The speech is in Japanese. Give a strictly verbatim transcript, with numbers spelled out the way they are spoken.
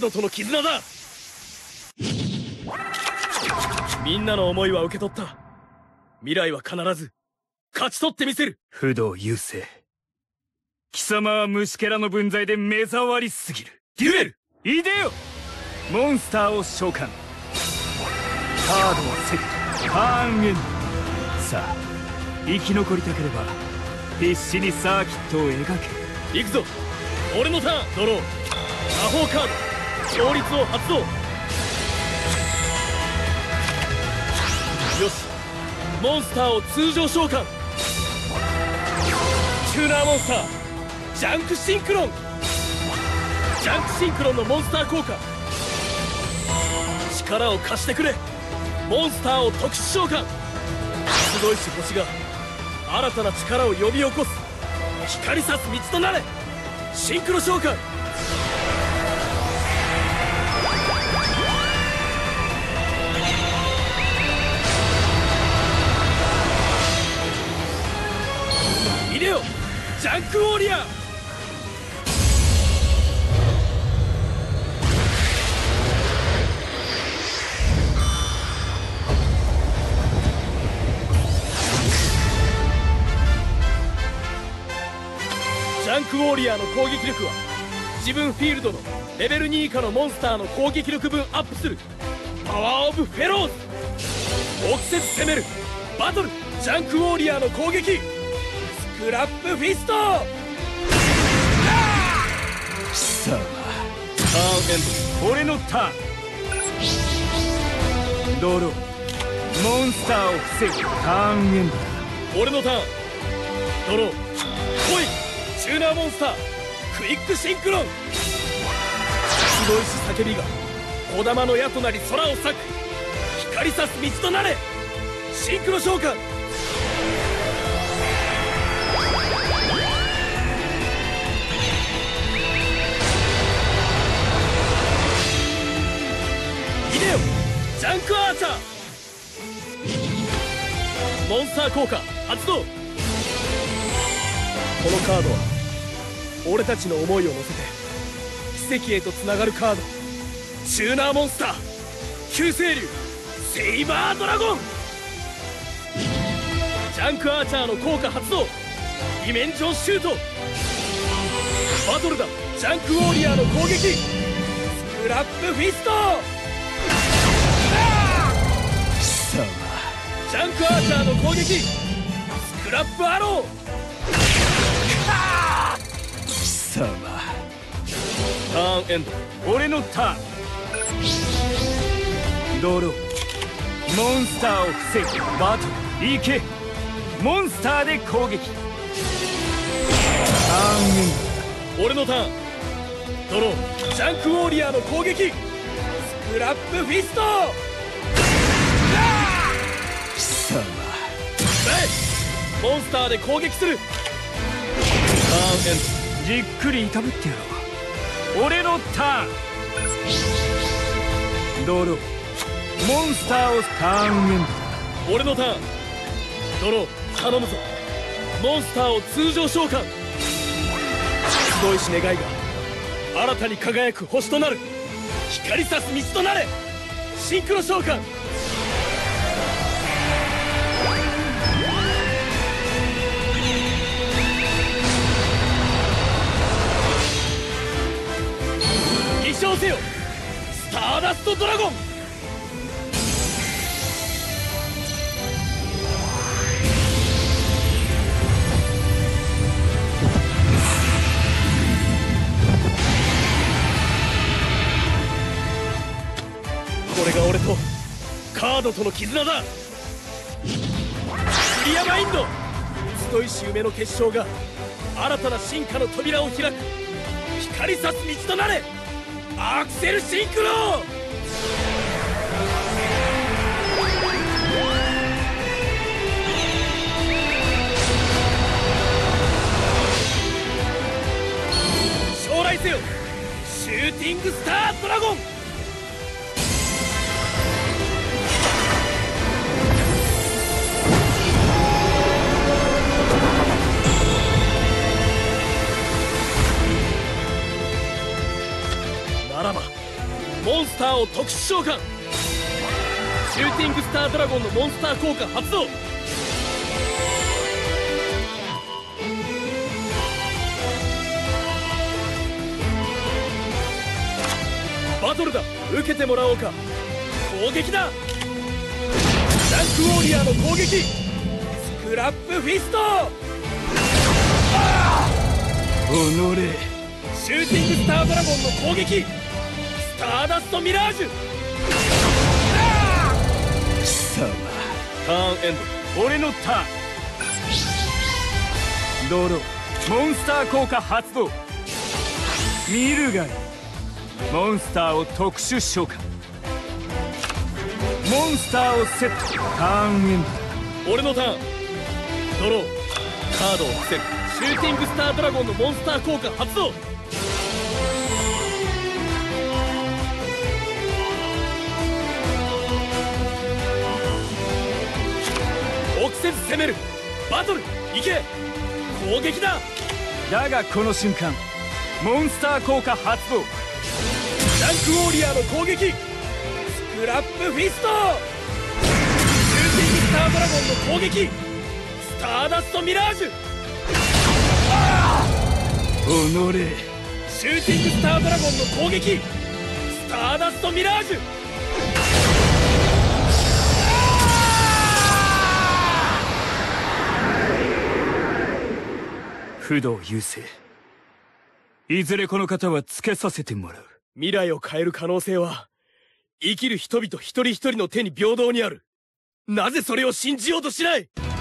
ードとの絆だ。みんなの思いは受け取った。未来は必ず勝ち取ってみせる。 不動優勢、貴様は虫けらの分際で目障りすぎる。 デュエル、 いでよ。モンスターを召喚。カードはセット。ターンエンド。さあ、生き残りたければ必死にサーキットを描け。 行くぞ。俺のターン。ドロー。魔法カード勝率を発動。よし、モンスターを通常召喚。チューナーモンスタージャンクシンクロン。ジャンクシンクロンのモンスター効果。力を貸してくれ。モンスターを特殊召喚。すごいし星が新たな力を呼び起こす。光さす道となれ。シンクロ召喚。いでよ、ジャンクウォーリアー。ジャンクウォーリアーの攻撃力は自分フィールドのレベルに以下のモンスターの攻撃力分アップする。パワーオブフェローズ。臆せず攻める。バトル。ジャンクウォーリアーの攻撃。スクラップフィスト。 貴様、 ターンエンド。俺のターン。ドロー。モンスターを防ぐ。ターンエンドだ。 ド俺のターン。ドロー。来い。チューナーモンスタークイックシンクロン。すごいし叫びが小玉の矢となり空を裂く。光さす道となれ。シンクロ召喚。いでよ、ジャンクアーチャー。モンスター効果発動。このカードは俺たちの思いを乗せて奇跡へとつながるカード。チューナーモンスター救世竜セイバードラゴン。ジャンクアーチャーの効果発動。ディメンジョンシュート。バトルだ。ジャンクウォーリアーの攻撃。スクラップフィスト。 貴様、 ジャンクアーチャーの攻撃。スクラップアロー。 貴様、 ターンエンド。 俺のターン。ドロー。モンスターを防ぐ。バトル。行け。モンスターで攻撃。ターンエンド。俺のターン。ドロー。ジャンクウォーリアーの攻撃。スクラップフィスト。 貴様、 モンスターで攻撃する。ターンエンド。 じっくりいたぶってやろう。俺のターン。ドロー。モンスターをターンエンドだ。 俺のターン。ドロー。頼むぞ。モンスターを通常召喚。すごいし願いが新たに輝く星となる。光さす道となれ。シンクロ召喚。飛翔せよスターダストドラゴン。これが俺とカードとの絆だ。クリアマインド。集いし夢の結晶が新たな進化の扉を開く。光さす道となれ。アクセルシンクロ。将来せよシューティングスタードラゴン。ならばモンスターを特殊召喚。シューティングスタードラゴンのモンスター効果発動。バトルだ、受けてもらおうか。攻撃だ。ランクウォーリアーの攻撃、スクラップフィスト。 おのれ。 シューティングスタードラゴンの攻撃、スターダストミラージュ。 貴様、 ターンエンド。 俺のターン。ドロー、モンスター効果発動。見るがいい。モンスターを特殊召喚。モンスターをセット。ターンエンド。俺のターン。ドロー、カードを伏せる。シューティングスタードラゴンのモンスター効果発動。臆せず攻める。バトル行け。攻撃だ。 だがこの瞬間、モンスター効果発動。 ランクウォーリアーの攻撃、スクラップフィスト。シューティングスタードラゴンの攻撃、スターダストミラージュ。 おのれ。 シューティングスタードラゴンの攻撃、スターダストミラージュ。 不動優勢。いずれこの方はつけさせてもらう。 未来を変える可能性は生きる人々一人一人の手に平等にある。なぜそれを信じようとしない。